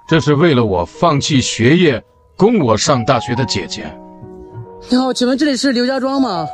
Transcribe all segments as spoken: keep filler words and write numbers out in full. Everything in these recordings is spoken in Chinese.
这是为了我放弃学业供我上大学的姐姐。 你好，请问这里是刘家庄吗？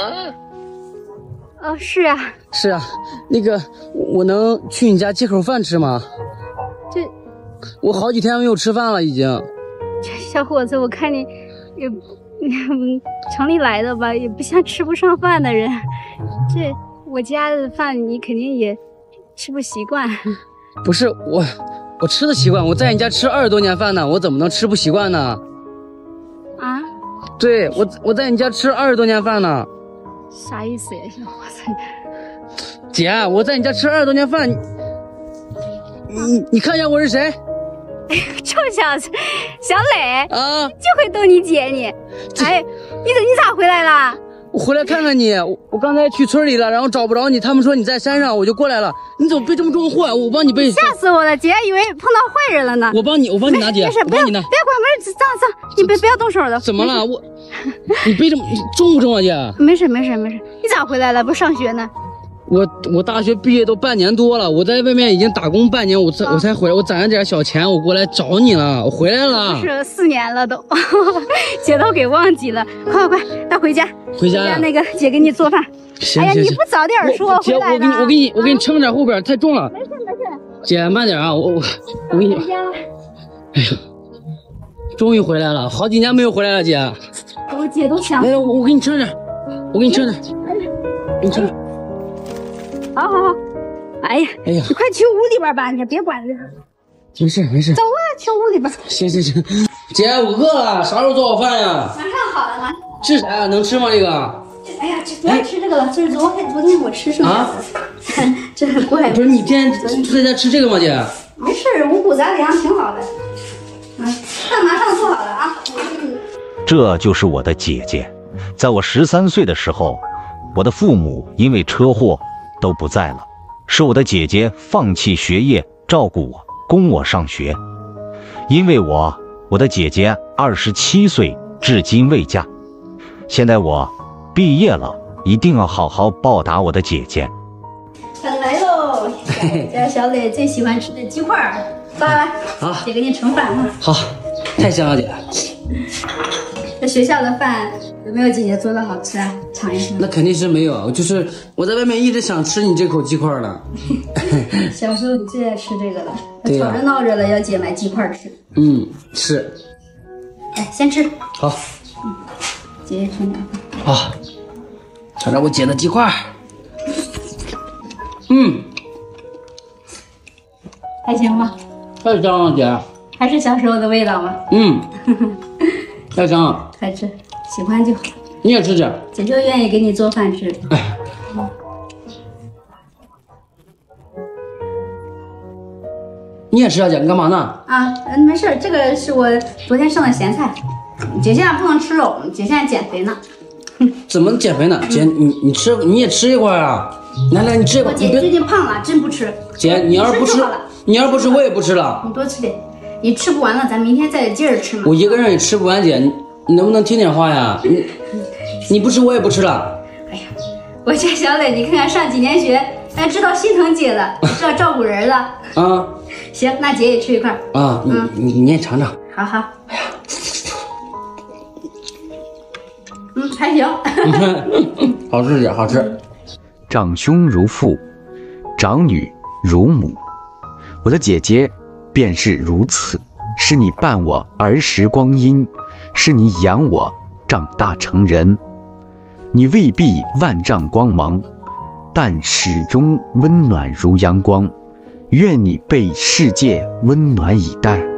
哦，是啊。 是啊，那个我能去你家借口饭吃吗？ 这， 我好几天没有吃饭了，已经。 这小伙子，我看你也，嗯，城里来的吧，也不像吃不上饭的人。这我家的饭你肯定也吃不习惯。 不是我，我吃的习惯。我在你家吃二十多年饭呢，我怎么能吃不习惯呢？ 啊？ 对，我我在你家吃二十多年饭呢。 啥意思呀，小伙子？ 姐，我在你家吃二十多年饭，你你你看一下我是谁？ 臭小子，小磊啊， 就会逗你姐你。哎，你怎你咋回来了？ 我回来看看你，我我刚才去村里了，然后找不着你，他们说你在山上，我就过来了。你怎么背这么重货？我帮你背。 吓死我了，姐以为碰到坏人了呢。 我帮你，我帮你拿姐， 没事，不要，不要管，没事，脏脏，你别不要动手了。 怎么了？我，你背这么重不重啊，姐？ 没事没事没事，你咋回来了？不上学呢？ 我我大学毕业都半年多了，我在外面已经打工半年，我才、啊、我才回来，我攒了点小钱，我过来找你了，我回来了。 不是四年了都，姐都给忘记了。快快快，带回家。 回家呀。 那个姐给你做饭。 行哎呀， 行行你不早点说姐， 回来我给你我给你我给你撑点后边，太重了。 没事没事。 姐慢点啊，我我我给你。哎呀，终于回来了，好几年没有回来了，姐。 我姐都想。 来来，我我给你撑点，我给你撑点，给你撑点。 好好好，哎呀， 哎呀， 你快去屋里边吧，你别管了。 没事没事， 走啊，去屋里边。 行行行，姐，我饿了，啥时候做好饭呀？ 马上好了，马上。 这啥呀？能吃吗？这个？ 哎呀，这不要吃这个了，这是昨天昨天我吃剩下的。啊、这很怪。 不是你天天就在家吃这个吗，姐？ 没事，五谷杂粮挺好的。嗯，饭马上做好了啊。 这就是我的姐姐，在我十三岁的时候，我的父母因为车祸都不在了，是我的姐姐放弃学业照顾我，供我上学。因为我，我的姐姐二十七岁至今未嫁。现在我毕业了，一定要好好报答我的姐姐。 饭来喽！我家小磊最喜欢吃的鸡块儿，来， 好， 姐给你盛饭啊。 好，太香了，姐。 这学校的饭有没有姐姐做的好吃啊？尝一尝。 那肯定是没有，就是我在外面一直想吃你这口鸡块呢。 小时候你最爱吃这个了， 对呀、 吵着闹着了要姐买鸡块吃。 嗯，是。 哎，先吃。 好。 嗯，姐姐盛点饭。 好，尝尝我姐的鸡块。嗯， 还行吧？ 太香了，姐。 还是小时候的味道吗？ 嗯，太香了。 快吃，喜欢就好。 你也吃点。 姐就愿意给你做饭吃。 哎。 嗯、 你也吃啊，姐？你干嘛呢？ 啊，嗯，没事，这个是我昨天剩的咸菜。姐现在不能吃肉，姐现在减肥呢。 怎么减肥呢？姐，你你吃你也吃一块啊！来来，你吃一块。 我姐最近胖了，真不吃。 姐，你要是不吃，你要是不吃，我也不吃了。 你多吃点，你吃不完了，咱明天再接着吃嘛。 我一个人也吃不完，姐，你你能不能听点话呀？你你不吃，我也不吃了。 哎呀，我家小磊，你看看上几年学，哎，知道心疼姐了，知道照顾人了。 啊， 行，那姐也吃一块。 啊，你、嗯、你你也尝尝。 好好。哎呀，嗯，还行。 好吃点，好吃。 长兄如父，长女如母，我的姐姐便是如此。是你伴我儿时光阴，是你养我长大成人。你未必万丈光芒，但始终温暖如阳光。愿你被世界温暖以待。